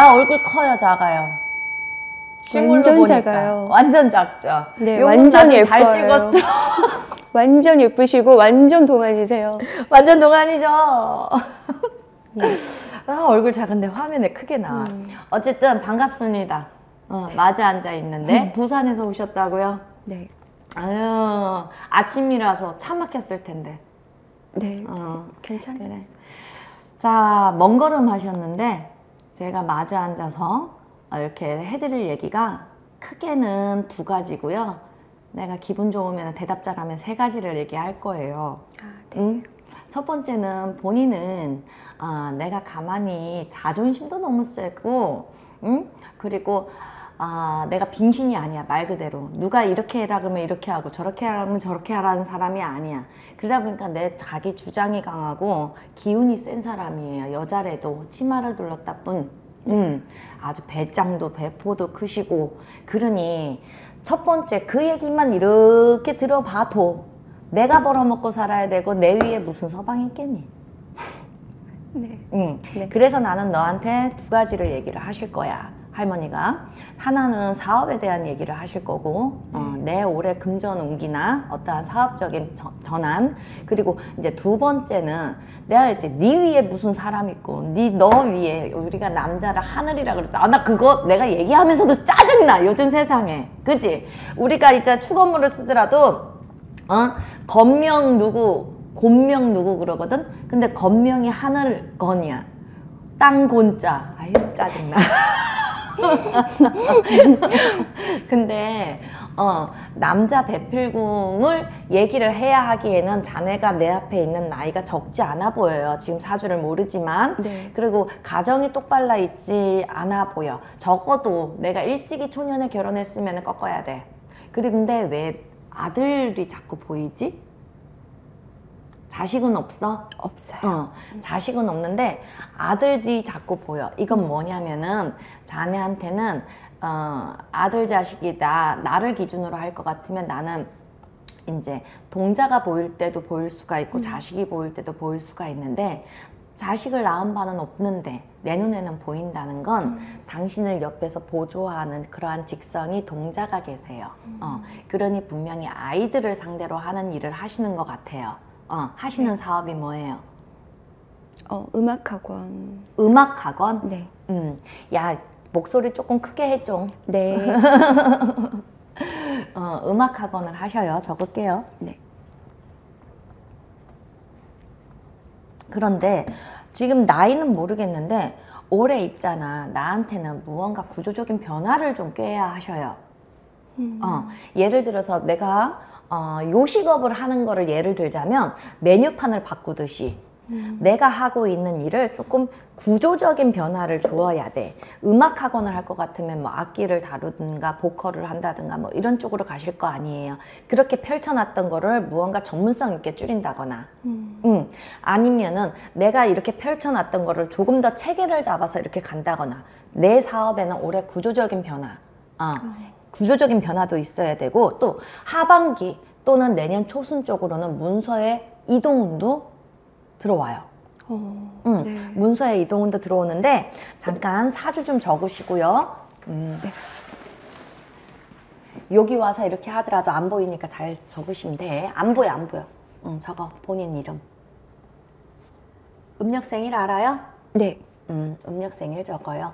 나 얼굴 커요, 작아요? 실물로 완전 보니까. 작아요. 완전 작죠? 네, 완전 예뻐요. 잘 찍었죠? 완전 예쁘시고 완전 동안이세요. 완전 동안이죠? 얼굴 작은데 화면에 크게 나와. 어쨌든 반갑습니다. 네. 마주 앉아 있는데 부산에서 오셨다고요? 네. 아유, 아침이라서 차 막혔을 텐데. 네. 괜찮아요. 그래. 자, 먼 걸음 하셨는데 제가 마주 앉아서 이렇게 해드릴 얘기가 크게는 2가지고요. 내가 기분 좋으면 대답 잘하면 3가지를 얘기할 거예요. 네. 응? 첫 번째는 본인은 내가 가만히 자존심도 너무 세고, 응? 그리고 내가 빙신이 아니야. 말 그대로 누가 이렇게 해라 그러면 이렇게 하고 저렇게 하라 그러면 저렇게 하라는 사람이 아니야. 그러다 보니까 내 자기 주장이 강하고 기운이 센 사람이에요. 여자래도 치마를 둘렀다 뿐 아주 배짱도 배포도 크시고. 그러니 첫 번째 그 얘기만 이렇게 들어봐도 내가 벌어먹고 살아야 되고 내 위에 무슨 서방이 있겠니? 네. 네. 그래서 나는 너한테 2가지를 얘기를 하실 거야. 할머니가. 하나는 사업에 대한 얘기를 하실 거고, 내 올해 금전운기나 어떠한 사업적인 전환. 그리고 이제 2번째는 내가 이제 네 위에 무슨 사람 있고 너 위에 우리가 남자를 하늘이라 그랬다. 나 그거 내가 얘기하면서도 짜증나. 요즘 세상에. 그치? 우리가 이제 축어물을 쓰더라도 건명 누구 곤명 누구 그러거든. 근데 건명이 하늘건이야. 땅곤자. 아유 짜증나. 근데 남자 배필궁을 얘기를 해야 하기에는 자네가 내 앞에 있는 나이가 적지 않아 보여요. 지금 사주를 모르지만. 네. 그리고 가정이 똑발라 있지 않아 보여. 적어도 내가 일찍이 초년에 결혼했으면 꺾어야 돼. 근데 왜 아들이 자꾸 보이지? 자식은 없어? 없어요. 자식은 없는데 아들이 자꾸 보여. 이건 뭐냐면은 자네한테는 아들 자식이 나를 기준으로 할 것 같으면 나는 이제 동자가 보일 때도 보일 수가 있고 자식이 보일 때도 보일 수가 있는데, 자식을 낳은 바는 없는데 내 눈에는 보인다는 건 당신을 옆에서 보조하는 그러한 직성이 동자가 계세요. 그러니 분명히 아이들을 상대로 하는 일을 하시는 것 같아요. 하시는 사업이 뭐예요? 음악학원. 음악학원? 네. 야, 목소리 조금 크게 해줘. 네. 음악학원을 하셔요. 적을게요. 네. 그런데 지금 나이는 모르겠는데 올해 있잖아. 나한테는 무언가 구조적인 변화를 좀 꾀해야 하셔요. 예를 들어서 내가 요식업을 하는 거를 예를 들자면 메뉴판을 바꾸듯이 내가 하고 있는 일을 조금 구조적인 변화를 주어야 돼. 음악학원을 할 것 같으면 뭐 악기를 다루든가 보컬을 한다든가 뭐 이런 쪽으로 가실 거 아니에요. 그렇게 펼쳐놨던 거를 무언가 전문성 있게 줄인다거나 아니면은 내가 이렇게 펼쳐놨던 거를 조금 더 체계를 잡아서 이렇게 간다거나. 내 사업에는 올해 구조적인 변화, 구조적인 변화도 있어야 되고, 또 하반기 또는 내년 초순 쪽으로는 문서의 이동운도 들어와요. 네. 문서의 이동운도 들어오는데 잠깐 사주 좀 적으시고요. 네. 여기 와서 이렇게 하더라도 안 보이니까 잘 적으시면 돼. 안 보여, 안 보여. 적어. 본인 이름. 음력생일 알아요? 네. 음력생일 적어요.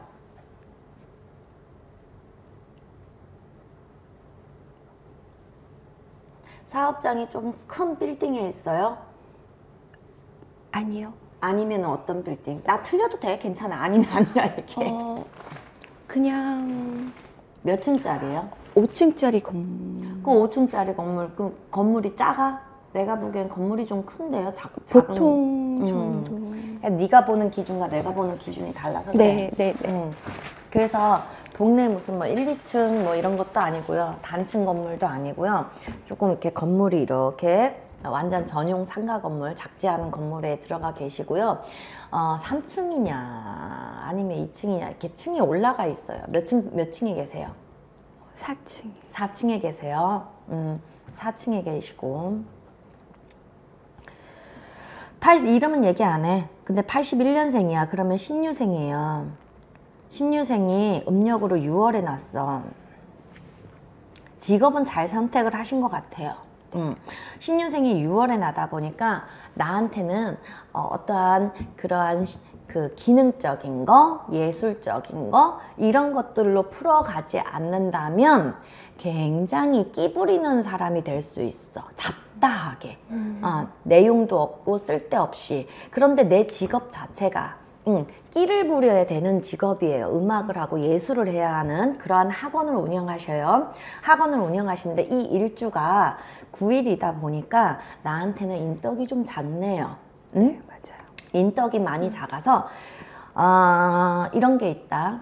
사업장이 좀 큰 빌딩에 있어요? 아니요. 아니면 어떤 빌딩? 나 틀려도 돼. 괜찮아. 아니나 이렇게. 그냥 몇 층짜리예요? 5층짜리 건물. 그 5층짜리 건물, 그 건물이 작아? 내가 보기엔 건물이 좀 큰데요? 작은. 보통 정도. 네가 보는 기준과 내가 보는 기준이 달라서 네, 그래. 네. 그래서 동네 무슨 뭐 1, 2층 뭐 이런 것도 아니고요. 단층 건물도 아니고요. 조금 이렇게 건물이 이렇게 완전 전용 상가 건물, 작지 않은 건물에 들어가 계시고요. 3층이냐 아니면 2층이냐 이렇게 층이 올라가 있어요. 몇 층에 계세요? 4층. 4층에 계세요. 4층에 계시고. 이름은 얘기 안 해. 근데 81년생이야. 그러면 신유생이에요. 신유생이 음력으로 6월에 났어. 직업은 잘 선택을 하신 것 같아요. 신유생이 6월에 나다 보니까 나한테는 어떠한 그러한 그 기능적인 거, 예술적인 거 이런 것들로 풀어가지 않는다면 굉장히 끼부리는 사람이 될 수 있어. 잡다하게. 내용도 없고 쓸데없이. 그런데 내 직업 자체가 끼를 부려야 되는 직업이에요. 음악을 하고 예술을 해야 하는 그러한 학원을 운영하셔요. 학원을 운영하시는데 이 일주가 9일이다 보니까 나한테는 인덕이 좀 작네요. 응? 네, 맞아요. 인덕이 많이 작아서 이런 게 있다.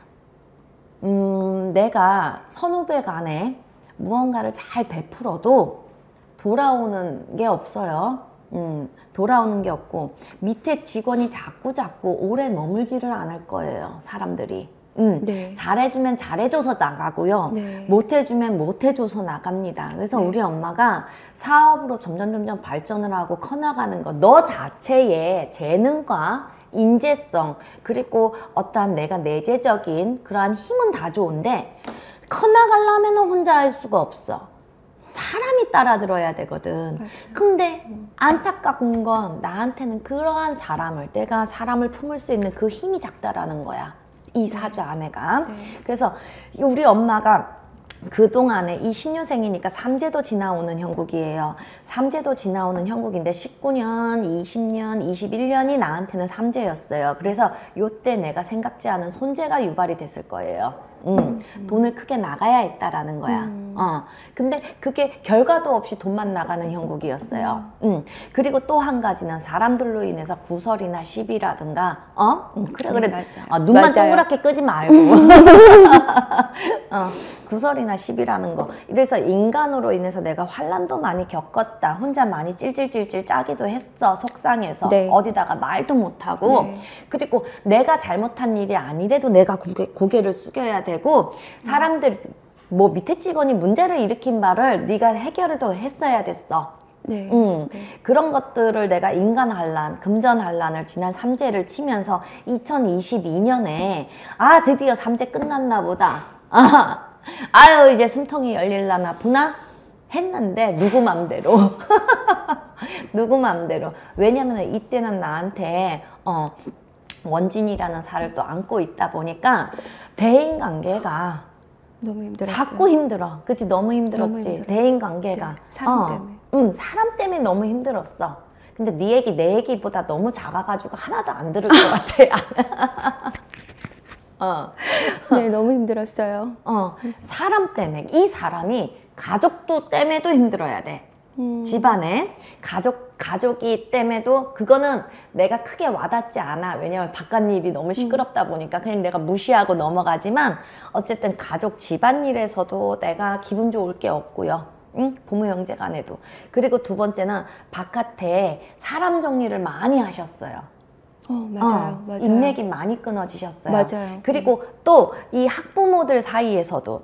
내가 선후배 간에 무언가를 잘 베풀어도 돌아오는 게 없어요. 돌아오는 게 없고 밑에 직원이 자꾸 오래 머물지를 않을 거예요. 사람들이. 네. 잘해주면 잘해줘서 나가고요. 네. 못해주면 못해줘서 나갑니다. 그래서 네. 우리 엄마가 사업으로 점점 발전을 하고 커나가는 거, 너 자체의 재능과 인재성, 그리고 어떠한 내가 내재적인 그러한 힘은 다 좋은데 커나가려면 혼자 할 수가 없어. 사람이 따라 들어야 되거든. 맞아요. 근데 안타까운 건 나한테는 그러한 사람을, 내가 사람을 품을 수 있는 그 힘이 작다라는 거야. 이 사주 아내가. 네. 그래서 우리 엄마가 그동안에 이 신유생이니까 삼재도 지나오는 형국이에요. 삼재도 지나오는 형국인데 19년, 20년, 21년이 나한테는 삼재였어요. 그래서 요때 내가 생각지 않은 손재가 유발이 됐을 거예요. 돈을 크게 나가야 했다라는 거야. 근데 그게 결과도 없이 돈만 나가는 형국이었어요. 그리고 또 한 가지는 사람들로 인해서 구설이나 시비라든가, 그래. 맞아요. 눈만 맞아요. 동그랗게 끄지 말고. 구설이나 시비라는 거. 이래서 인간으로 인해서 내가 환난도 많이 겪었다. 혼자 많이 찔찔찔찔 짜기도 했어. 속상해서. 네. 어디다가 말도 못하고. 네. 그리고 내가 잘못한 일이 아니래도 내가 고개를 숙여야 되고, 사람들이 뭐 밑에 직원이 문제를 일으킨 바를 네가 해결을 더 했어야 됐어. 네. 네. 그런 것들을 내가 인간환란, 금전환란을 지난 삼재를 치면서 2022년에 드디어 삼재 끝났나 보다. 아유 이제 숨통이 열릴라나 보나 했는데 누구 맘대로 누구 맘대로. 왜냐면 이때는 나한테 원진이라는 살을 또 안고 있다 보니까 대인관계가 너무 힘들었어요. 자꾸 힘들어. 그치? 너무 힘들었지. 너무 힘들었어. 대인관계가. 네, 사람 때문에. 사람 때문에 너무 힘들었어. 근데 네 얘기 내 얘기보다 너무 작아가지고 하나도 안 들을 것 같아. 네, 너무 힘들었어요. 사람 때문에. 이 사람이 가족도 때문에도 힘들어야 돼. 집안에 가족이 때문에도 그거는 내가 크게 와닿지 않아. 왜냐면 바깥 일이 너무 시끄럽다 보니까 그냥 내가 무시하고 넘어가지만 어쨌든 가족 집안일에서도 내가 기분 좋을 게 없고요. 부모 형제 간에도. 그리고 두 번째는 바깥에 사람 정리를 많이 하셨어요. 맞아요. 맞아요. 인맥이 많이 끊어지셨어요. 맞아요. 그리고 또 이 학부모들 사이에서도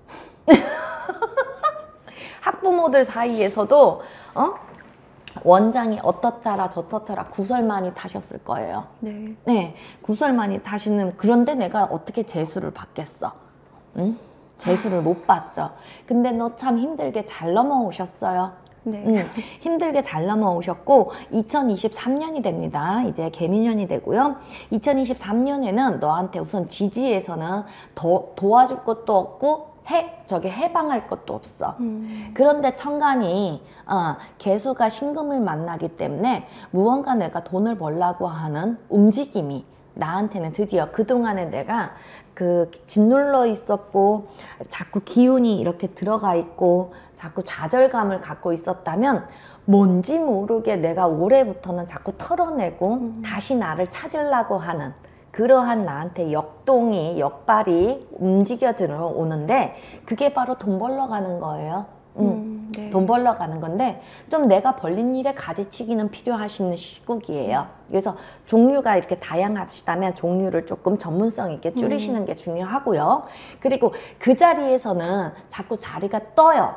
학부모들 사이에서도 원장이 어떻더라 저떻더라 구설 많이 타셨을 거예요. 네. 네, 구설 많이 타시는. 그런데 내가 어떻게 재수를 받겠어? 응? 재수를 못 받죠. 근데 너 참 힘들게 잘 넘어오셨어요. 네. 힘들게 잘 넘어오셨고 2023년이 됩니다. 이제 개미년이 되고요. 2023년에는 너한테 우선 지지에서는 도와줄 것도 없고 해방할 것도 없어. 그런데 천간이 개수가 신금을 만나기 때문에 무언가 내가 돈을 벌려고 하는 움직임이 나한테는 드디어 그동안에 내가 그 짓눌러 있었고 자꾸 기운이 이렇게 들어가 있고 자꾸 좌절감을 갖고 있었다면 뭔지 모르게 내가 올해부터는 자꾸 털어내고 다시 나를 찾으려고 하는 그러한 나한테 역발이 움직여 들어오는데 그게 바로 돈 벌러 가는 거예요. 네. 돈 벌러 가는 건데 좀 내가 벌린 일에 가지치기는 필요하신 시국이에요. 그래서 종류가 이렇게 다양하시다면 종류를 조금 전문성 있게 줄이시는 게 중요하고요. 그리고 그 자리에서는 자꾸 자리가 떠요.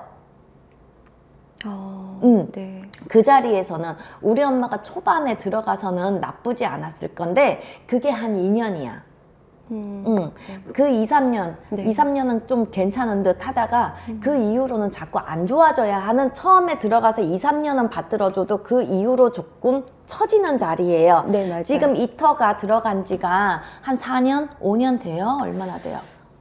네. 그 자리에서는 우리 엄마가 초반에 들어가서는 나쁘지 않았을 건데 그게 한 2년이야. 그 2, 3년, 네. 2, 3년은 좀 괜찮은 듯 하다가 그 이후로는 자꾸 안 좋아져야 하는 처음에 들어가서 2, 3년은 받들어줘도 그 이후로 조금 처지는 자리예요. 네, 맞아요. 지금 이터가 들어간 지가 한 4년, 5년 돼요? 얼마나 돼요?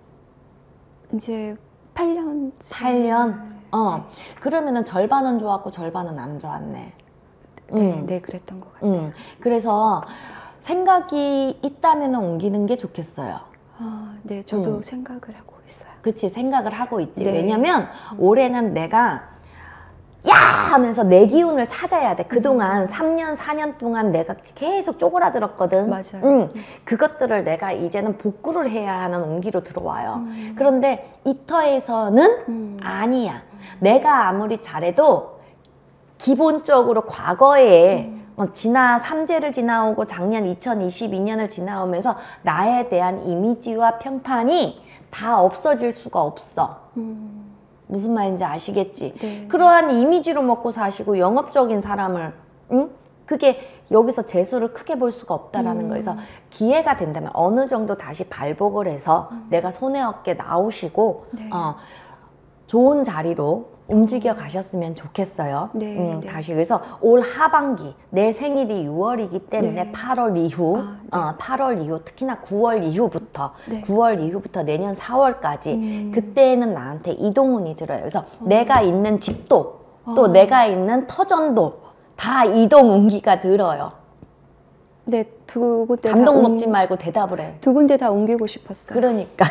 이제 8년. 8년? 그러면은 절반은 좋았고 절반은 안 좋았네. 네, 그랬던 것 같아요. 그래서 생각이 있다면 옮기는 게 좋겠어요. 네, 저도 생각을 하고 있어요. 그치, 생각을 하고 있지. 네. 왜냐면 올해는 내가 야! 하면서 내 기운을 찾아야 돼. 그동안 3년, 4년 동안 내가 계속 쪼그라들었거든. 맞아요. 그것들을 내가 이제는 복구를 해야 하는 운기로 들어와요. 그런데 이 터에서는 아니야. 내가 아무리 잘해도 기본적으로 과거에 삼재를 지나오고 작년 2022년을 지나오면서 나에 대한 이미지와 평판이 다 없어질 수가 없어. 무슨 말인지 아시겠지? 네. 그러한 이미지로 먹고 사시고 영업적인 사람을 그게 여기서 재수를 크게 볼 수가 없다라는 거에서 기회가 된다면 어느 정도 다시 발복을 해서 내가 손에 얻게 나오시고 네. 좋은 자리로 움직여 가셨으면 좋겠어요. 네, 네. 다시 그래서 올 하반기 내 생일이 6월이기 때문에 네. 8월 이후, 네. 8월 이후 특히나 9월 이후부터 네. 9월 이후부터 내년 4월까지 그때는 나한테 이동운이 들어요. 그래서 내가 있는 집도 또 내가 있는 터전도 다 이동 운기가 들어요. 네, 두 군데 감동 먹지 말고 대답을 해. 두 군데 다 옮기고 싶었어요. 그러니까.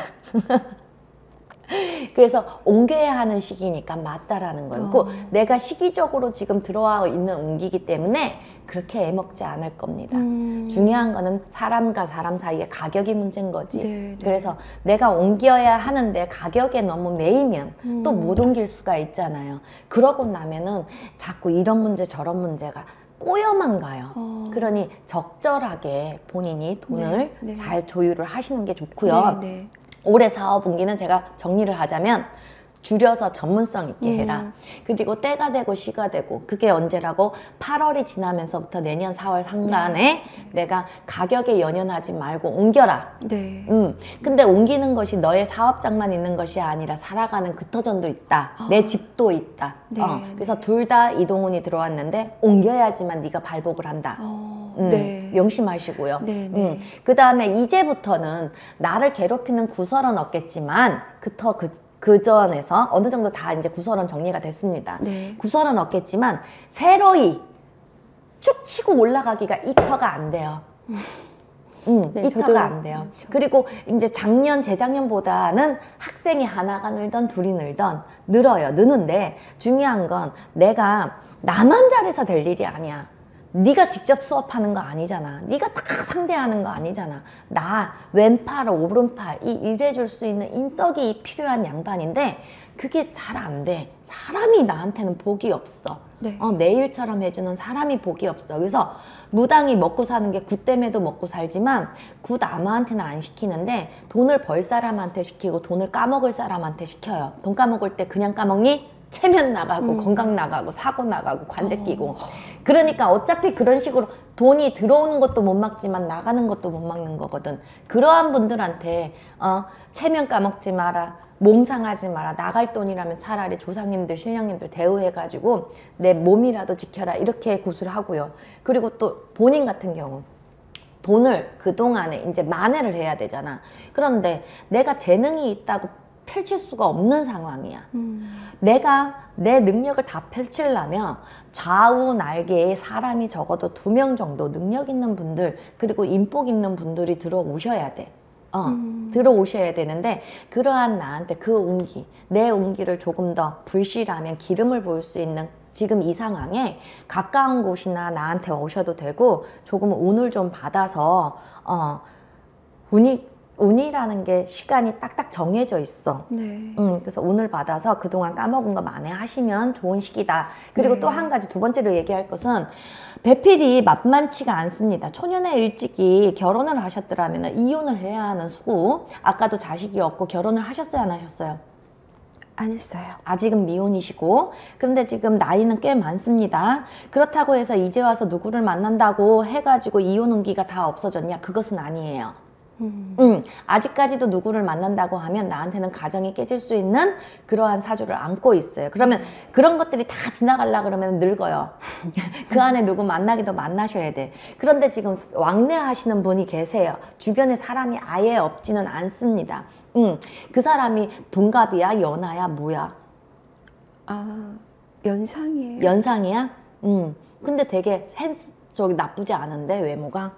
그래서 옮겨야 하는 시기니까 맞다라는 거예요. 그 내가 시기적으로 지금 들어와 있는 운기이기 때문에 그렇게 애먹지 않을 겁니다. 중요한 거는 사람과 사람 사이의 가격이 문제인 거지. 네, 네. 그래서 내가 옮겨야 하는데 가격에 너무 매이면 또 못 옮길 수가 있잖아요. 그러고 나면은 자꾸 이런 문제 저런 문제가 꼬여만 가요. 그러니 적절하게 본인이 돈을 네, 네. 잘 조율을 하시는 게 좋고요. 네, 네. 올해 사업 운기는 제가 정리를 하자면 줄여서 전문성 있게 해라. 그리고 때가 되고 시가 되고 그게 언제라고 8월이 지나면서부터 내년 4월 상간에 내가 가격에 연연하지 말고 옮겨라. 네. 근데 옮기는 것이 너의 사업장만 있는 것이 아니라 살아가는 그 터전도 있다. 내 집도 있다. 네, 그래서 둘 다 이동운이 들어왔는데 옮겨야지만 네가 발복을 한다. 네. 명심하시고요. 네, 네. 그 다음에 이제부터는 나를 괴롭히는 구설은 없겠지만 그 전에서 어느 정도 다 이제 구설은 정리가 됐습니다. 네. 구설은 없겠지만 새로이 쭉 치고 올라가기가 이터가 안 돼요. 네, 이터가 저도 안 돼요. 그리고 이제 작년, 재작년보다는 학생이 하나가 늘던 둘이 늘어요. 느는데 중요한 건 내가 나만 잘해서 될 일이 아니야. 네가 직접 수업하는 거 아니잖아. 네가 딱 상대하는 거 아니잖아. 나 왼팔, 오른팔 이 일해줄 수 있는 인덕이 필요한 양반인데 그게 잘 안 돼. 사람이 나한테는 복이 없어. 네. 내 일처럼 해주는 사람이 복이 없어. 그래서 무당이 먹고 사는 게 굿 때문에도 먹고 살지만 굿 아무한테는 안 시키는데 돈을 벌 사람한테 시키고 돈을 까먹을 사람한테 시켜요. 돈 까먹을 때 그냥 까먹니? 체면 나가고 건강 나가고 사고 나가고 관제 끼고 그러니까 어차피 그런 식으로 돈이 들어오는 것도 못 막지만 나가는 것도 못 막는 거거든. 그러한 분들한테 체면 까먹지 마라, 몸 상하지 마라, 나갈 돈이라면 차라리 조상님들 신령님들 대우해가지고 내 몸이라도 지켜라 이렇게 구술을 하고요. 그리고 또 본인 같은 경우 돈을 그동안에 이제 만회를 해야 되잖아. 그런데 내가 재능이 있다고 펼칠 수가 없는 상황이야. 내가 내 능력을 다 펼치려면 좌우 날개에 사람이 적어도 2명 정도 능력 있는 분들 그리고 인복 있는 분들이 들어오셔야 돼. 들어오셔야 되는데 그러한 나한테 그 운기, 내 운기를 조금 더 불실하면 기름을 부을 수 있는 지금 이 상황에 가까운 곳이나 나한테 오셔도 되고 조금 운을 좀 받아서 운이라는 게 시간이 딱딱 정해져 있어. 네. 그래서 운을 받아서 그동안 까먹은 거 만회하시면 좋은 시기다. 그리고 네. 또 한 가지 두 번째로 얘기할 것은 배필이 만만치가 않습니다. 초년에 일찍이 결혼을 하셨더라면 이혼을 해야 하는 수고. 아까도 자식이 없고 결혼을 하셨어요, 안 하셨어요? 안 했어요. 아직은 미혼이시고 그런데 지금 나이는 꽤 많습니다. 그렇다고 해서 이제 와서 누구를 만난다고 해가지고 이혼 운기가 다 없어졌냐? 그것은 아니에요. 아직까지도 누구를 만난다고 하면 나한테는 가정이 깨질 수 있는 그러한 사주를 안고 있어요. 그러면 그런 것들이 다 지나가려 그러면 늙어요. 그 안에 누구 만나기도 만나셔야 돼. 그런데 지금 왕래하시는 분이 계세요. 주변에 사람이 아예 없지는 않습니다. 그 사람이 동갑이야? 연하야? 뭐야? 아, 연상이에요. 연상이야? 근데 되게 저기 나쁘지 않은데 외모가?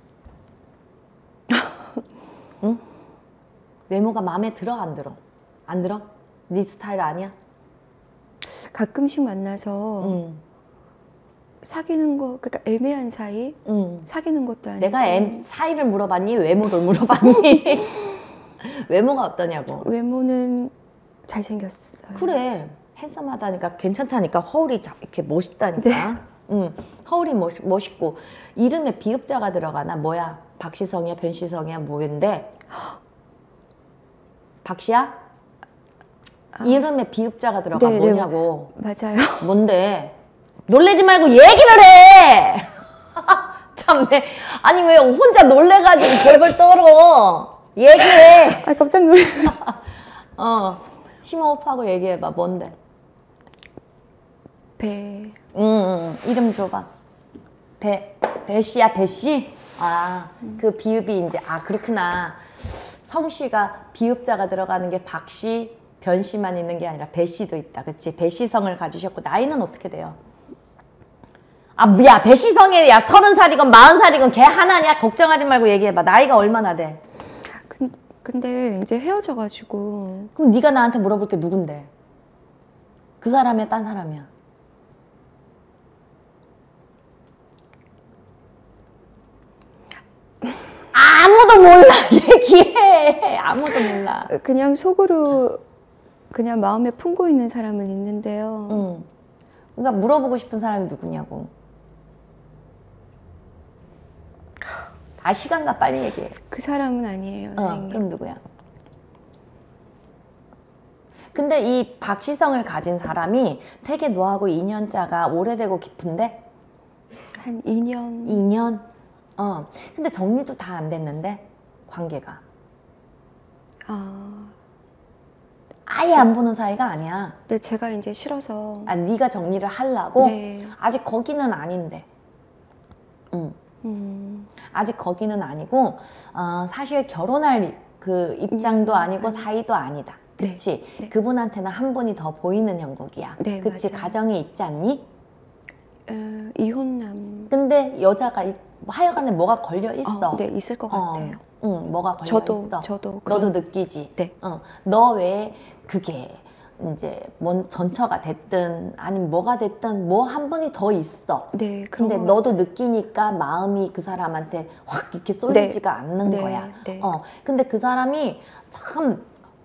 응? 외모가 마음에 들어 안 들어? 안 들어? 네 스타일 아니야? 가끔씩 만나서 사귀는 거, 그러니까 애매한 사이? 사귀는 것도 아니고. 내가 사이를 물어봤니? 외모를 물어봤니? 외모가 어떠냐고. 외모는 잘생겼어요. 그래. 핸섬하다니까 괜찮다니까. 허울이 이렇게 멋있다니까. 허울이 멋있고 이름에 비읍자가 들어가나? 뭐야? 박시성이야? 변시성이야? 뭐인데? 박씨야? 이름에 비읍자가 들어가. 네, 뭐냐고. 네, 맞아요. 뭔데? 놀래지 말고 얘기를 해! 참네. 아니 왜 혼자 놀래가지고 벌벌 떨어. 얘기해. 아, 깜짝 놀라가지고. 심호흡하고 얘기해봐. 뭔데? 배. 이름 줘봐. 배씨야, 배씨? 아, 그 비읍이 이제, 아, 그렇구나. 성씨가 비읍자가 들어가는 게 박씨, 변씨만 있는 게 아니라 배씨도 있다. 그치? 배씨성을 가지셨고, 나이는 어떻게 돼요? 아, 야, 배씨성에, 야, 30살이건 40살이건 걔 하나냐? 걱정하지 말고 얘기해봐. 나이가 얼마나 돼? 근데 이제 헤어져가지고. 그럼 네가 나한테 물어볼 게 누군데? 그 사람이야, 딴 사람이야? 아무도 몰라. 얘기해. 아무도 몰라. 그냥 속으로 그냥 마음에 품고 있는 사람은 있는데요. 그러니까 물어보고 싶은 사람이 누구냐고. 아, 시간가 빨리 얘기해. 그 사람은 아니에요, 선생님. 그럼 누구야? 근데 이 박시성을 가진 사람이 되게 너하고 인연자가 오래되고 깊은데? 한 2년. 2년? 근데 정리도 다 안 됐는데? 관계가. 아예 안 보는 사이가 아니야. 네, 제가 이제 싫어서. 아, 네가 정리를 하려고? 네. 아직 거기는 아닌데. 아직 거기는 아니고, 사실 결혼할 그 입장도 아니고 사이도 아니다. 그치? 네. 그분한테는 한 분이 더 보이는 형국이야. 네, 그치? 맞아요. 가정이 있지 않니? 이혼남. 근데 여자가 하여간에 뭐가 걸려 있어. 네, 있을 것 같아요. 뭐가 걸려 있어. 저도 너도 느끼지. 네. 너 외에 그게 이제 뭔 전처가 됐든 아니면 뭐가 됐든 뭐 한 분이 더 있어. 네, 그런 근데 것 너도 같았어요. 느끼니까 마음이 그 사람한테 확 이렇게 쏠리지가 않는 네, 거야. 네. 근데 그 사람이 참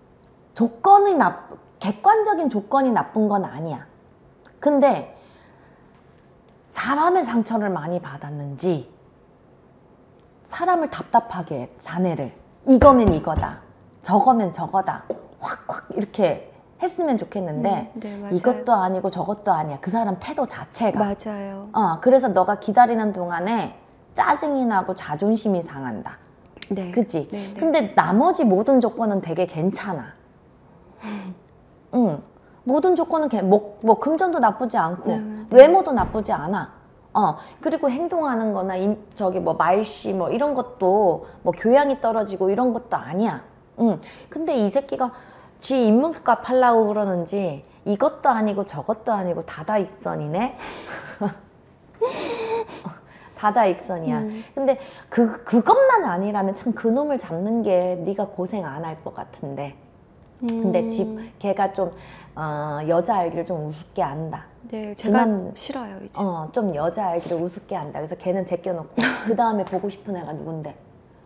객관적인 조건이 나쁜 건 아니야. 근데 사람의 상처를 많이 받았는지 사람을 답답하게 해, 자네를. 이거면 이거다. 저거면 저거다. 확 이렇게 했으면 좋겠는데 네, 맞아요. 이것도 아니고 저것도 아니야. 그 사람 태도 자체가. 맞아요. 그래서 너가 기다리는 동안에 짜증이 나고 자존심이 상한다. 네. 그치? 네, 네. 근데 나머지 모든 조건은 되게 괜찮아. 모든 조건은 뭐 금전도 나쁘지 않고 네. 외모도 나쁘지 않아. 그리고 행동하는 거나 저기 뭐 말씨 뭐 이런 것도 뭐 교양이 떨어지고 이런 것도 아니야. 근데 이 새끼가 지 인문값 하려고 그러는지 이것도 아니고 저것도 아니고 다다익선이네. 다다익선이야. 근데 그것만 아니라면 참 그놈을 잡는 게 네가 고생 안 할 것 같은데. 근데 걔가 좀 여자 알기를 좀 우습게 안다. 네, 제가 싫어요 이제. 좀 여자 알기를 우습게 안다. 그래서 걔는 제껴놓고 그 다음에 보고 싶은 애가 누군데?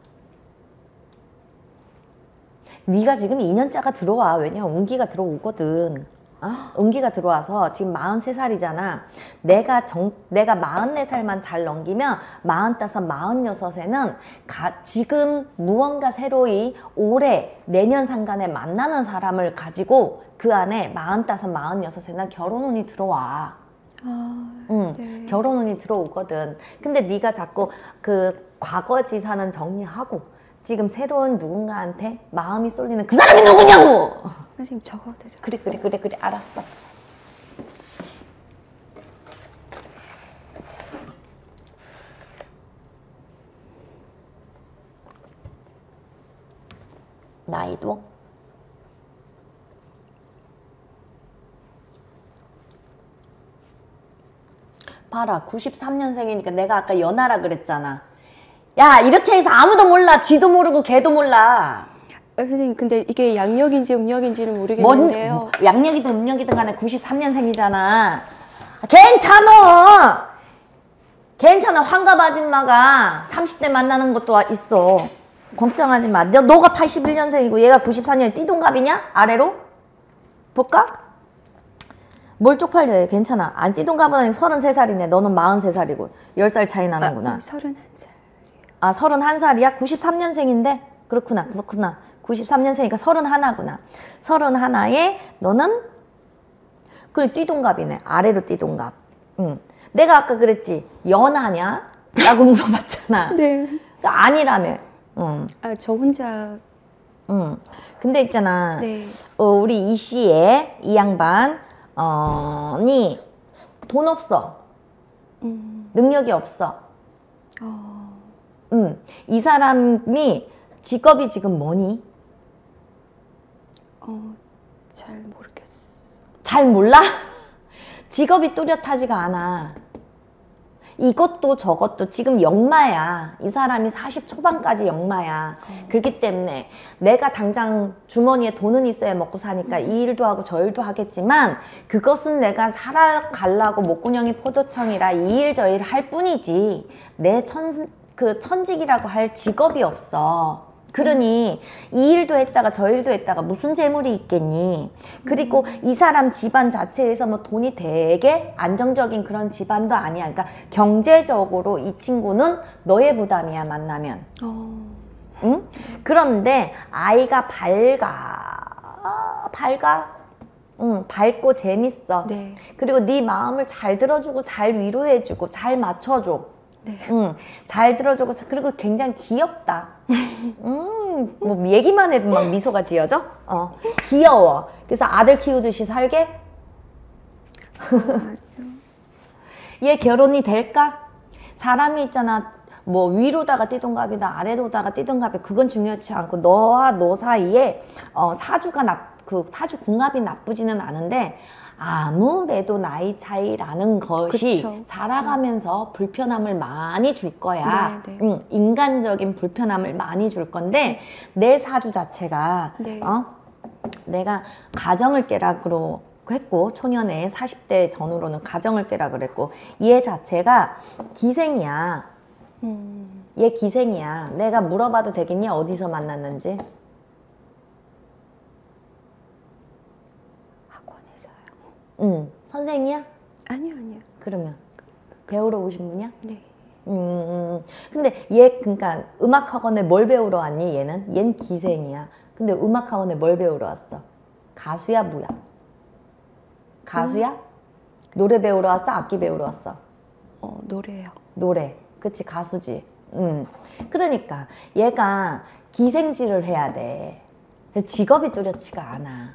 네가 지금 2년짜가 들어와. 왜냐면 운기가 들어오거든. 운기가 들어와서 지금 43살이잖아. 내가 44살만 잘 넘기면 45, 46에는 지금 무언가 새로이 올해 내년 상간에 만나는 사람을 가지고 그 안에 45, 46에는 결혼운이 들어와. 네. 결혼운이 들어오거든. 근데 네가 자꾸 그 과거 지사는 정리하고 지금 새로운 누군가한테 마음이 쏠리는 그 사람이 누구냐고! 선생님 적어드려. 그래, 알았어. 나이도 봐라 93년생이니까 내가 아까 연하라 그랬잖아. 야 이렇게 해서 아무도 몰라. 쥐도 모르고 개도 몰라. 선생님 근데 이게 양력인지 음력인지는 모르겠는데요. 양력이든 음력이든 간에 93년생이잖아. 괜찮아. 환갑 아줌마가 30대 만나는 것도 있어. 걱정하지 마. 너가 81년생이고 얘가 94년 띠동갑이냐? 아래로? 볼까? 뭘 쪽팔려 해. 괜찮아. 안 띠동갑은 아니고 33살이네. 너는 43살이고 10살 차이 나는구나. 31살. 아 31살이야? 93년생인데? 그렇구나. 93년생이니까 31구나. 31에 너는 그래 띠동갑이네. 아래로 띠동갑. 응. 내가 아까 그랬지. 연하냐? 라고 물어봤잖아. 네. 그러니까 아니라며. 응. 아, 저 혼자. 응. 근데 있잖아. 네. 우리 이 씨의 이 양반 니 돈 없어. 능력이 없어. 이 사람이 직업이 지금 뭐니? 잘 모르겠어. 잘 몰라? 직업이 뚜렷하지가 않아. 이것도 저것도 지금 역마야. 이 사람이 40 초반까지 역마야. 그렇기 때문에 내가 당장 주머니에 돈은 있어야 먹고 사니까 이 일도 하고 저 일도 하겠지만 그것은 내가 살아가려고 목구멍이 포도청이라 이 일 저 일 할 뿐이지 내 천직이라고 할 직업이 없어. 그러니 이 일도 했다가 저 일도 했다가 무슨 재물이 있겠니? 그리고 이 사람 집안 자체에서 뭐 돈이 되게 안정적인 그런 집안도 아니야. 그러니까 경제적으로 이 친구는 너의 부담이야 만나면. 응? 그런데 아이가 밝아. 응, 밝고 재밌어. 네. 그리고 네 마음을 잘 들어주고 잘 위로해주고 잘 맞춰줘. 네. 잘 들어주고 그리고 굉장히 귀엽다. 뭐 얘기만 해도 막 미소가 지어져. 귀여워. 그래서 아들 키우듯이 살게. 얘 결혼이 될까? 사람이 있잖아. 뭐 위로다가 띠동갑이다 아래로다가 띠동갑이 그건 중요치 않고 너와 너 사이에 사주 궁합이 나쁘지는 않은데 아무래도 나이 차이라는 것이 그쵸. 살아가면서 불편함을 많이 줄 거야. 네, 네. 인간적인 불편함을 많이 줄 건데 내 사주 자체가 네. 내가 가정을 깨라고 했고 초년에 40대 전후로는 가정을 깨라 그랬고 얘 자체가 기생이야. 얘 기생이야. 내가 물어봐도 되겠니? 어디서 만났는지? 선생이야? 아니요. 그러면 배우러 오신 분이야? 네. 근데 얘 그러니까 음악학원에 뭘 배우러 왔니? 얘는 기생이야. 근데 음악학원에 뭘 배우러 왔어? 가수야 뭐야? 가수야? 노래 배우러 왔어? 악기 배우러 왔어? 노래요. 노래. 그치 가수지. 그러니까 얘가 기생질을 해야 돼. 직업이 뚜렷지가 않아.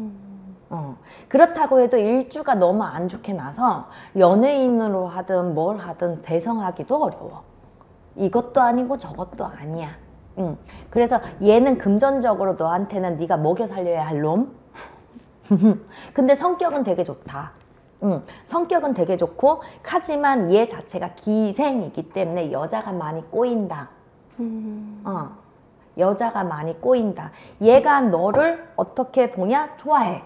그렇다고 해도 일주가 너무 안 좋게 나서 연예인으로 하든 뭘 하든 대성하기도 어려워. 이것도 아니고 저것도 아니야. 그래서 얘는 금전적으로 너한테는 네가 먹여 살려야 할 놈. 근데 성격은 되게 좋다. 성격은 되게 좋고 하지만 얘 자체가 기생이기 때문에 여자가 많이 꼬인다. 여자가 많이 꼬인다. 얘가 너를 어떻게 보냐? 좋아해.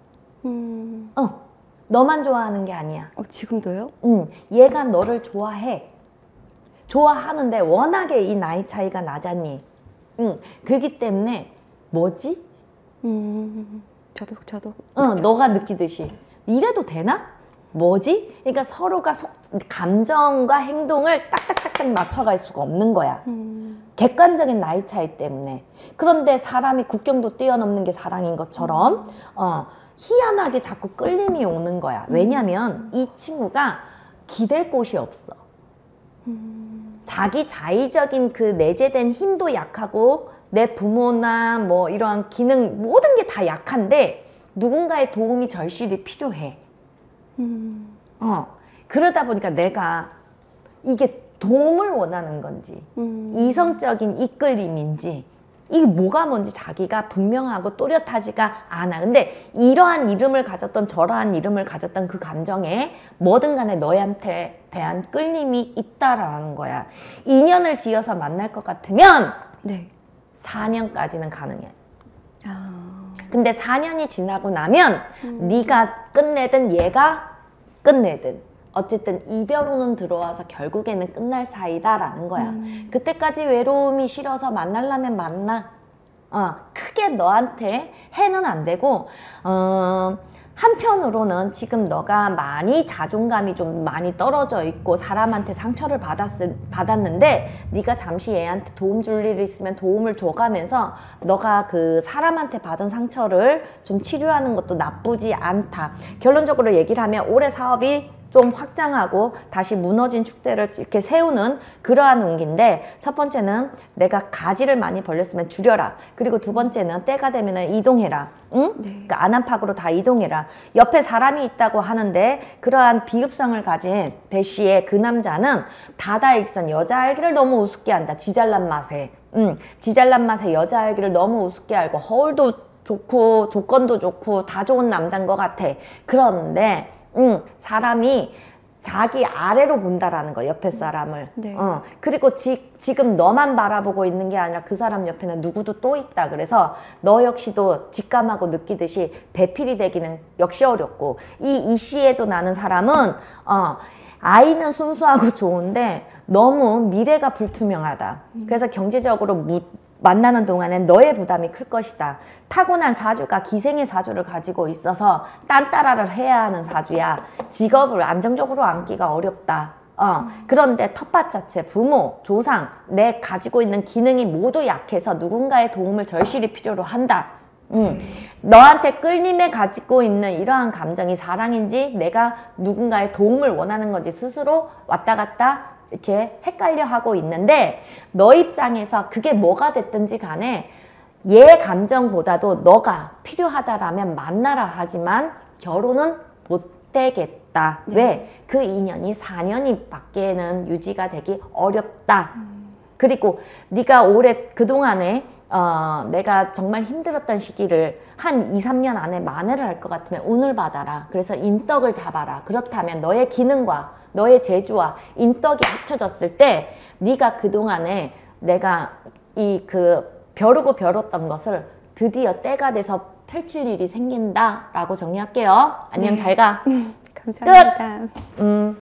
너만 좋아하는 게 아니야. 지금도요? 얘가 너를 좋아해. 좋아하는데 워낙에 이 나이 차이가 나잖니. 그렇기 때문에 뭐지? 저도. 너가 느끼듯이 이래도 되나? 뭐지? 그러니까 서로가 감정과 행동을 딱딱딱딱 맞춰갈 수가 없는 거야. 객관적인 나이 차이 때문에. 그런데 사람이 국경도 뛰어넘는 게 사랑인 것처럼 희한하게 자꾸 끌림이 오는 거야. 왜냐면 이 친구가 기댈 곳이 없어. 자기 자의적인 그 내재된 힘도 약하고 내 부모나 뭐 이러한 기능 모든 게 다 약한데 누군가의 도움이 절실히 필요해. 그러다 보니까 내가 이게 도움을 원하는 건지 이성적인 이끌림인지 이게 뭐가 뭔지 자기가 분명하고 또렷하지가 않아. 근데 이러한 이름을 가졌던 저러한 이름을 가졌던 그 감정에 뭐든 간에 너한테 대한 끌림이 있다라는 거야. 인연을 지어서 만날 것 같으면 네. 4년까지는 가능해. 근데 4년이 지나고 나면 네가 끝내든 얘가 끝내든 어쨌든 이별운은 들어와서 결국에는 끝날 사이다라는 거야. 그때까지 외로움이 싫어서 만나려면 만나. 크게 너한테 해는 안 되고 한편으로는 지금 너가 많이 자존감이 좀 많이 떨어져 있고 사람한테 상처를 받았는데 네가 잠시 얘한테 도움 줄 일이 있으면 도움을 줘가면서 너가 그 사람한테 받은 상처를 좀 치료하는 것도 나쁘지 않다. 결론적으로 얘기를 하면 올해 사업이 좀 확장하고 다시 무너진 축대를 이렇게 세우는 그러한 운기인데, 첫 번째는 내가 가지를 많이 벌렸으면 줄여라. 그리고 두 번째는 때가 되면 이동해라. 응? 네. 그러니까 안팎으로 다 이동해라. 옆에 사람이 있다고 하는데 그러한 비읍성을 가진 배씨의 그 남자는 다다익선 여자 알기를 너무 우습게 한다. 지잘난 맛에. 지잘난 맛에 여자 알기를 너무 우습게 알고 허울도 좋고 조건도 좋고 다 좋은 남자인 것 같아. 그런데 사람이 자기 아래로 본다라는 거, 옆에 사람을. 네. 그리고 지금 너만 바라보고 있는 게 아니라 그 사람 옆에는 누구도 또 있다. 그래서 너 역시도 직감하고 느끼듯이 배필이 되기는 역시 어렵고, 이 시에도 나는 사람은 아이는 순수하고 좋은데 너무 미래가 불투명하다. 그래서 경제적으로 만나는 동안엔 너의 부담이 클 것이다. 타고난 사주가 기생의 사주를 가지고 있어서 딴따라를 해야 하는 사주야. 직업을 안정적으로 앉기가 어렵다. 그런데 텃밭 자체, 부모, 조상, 내 가지고 있는 기능이 모두 약해서 누군가의 도움을 절실히 필요로 한다. 너한테 끌림에 가지고 있는 이러한 감정이 사랑인지 내가 누군가의 도움을 원하는 건지 스스로 왔다 갔다 이렇게 헷갈려 하고 있는데, 너 입장에서 그게 뭐가 됐든지 간에 얘 감정보다도 너가 필요하다라면 만나라. 하지만 결혼은 못 되겠다. 네. 왜? 그 인연이 4년이 밖에는 유지가 되기 어렵다. 그리고 네가 올해 그동안에 내가 정말 힘들었던 시기를 한 2, 3년 안에 만회를 할 것 같으면 운을 받아라. 그래서 인덕을 잡아라. 그렇다면 너의 기능과 너의 재주와 인덕이 합쳐졌을 때 네가 그동안에 내가 벼르고 벼렀던 것을 드디어 때가 돼서 펼칠 일이 생긴다라고 정리할게요. 안녕. 네. 잘 가. 감사합니다. 끝.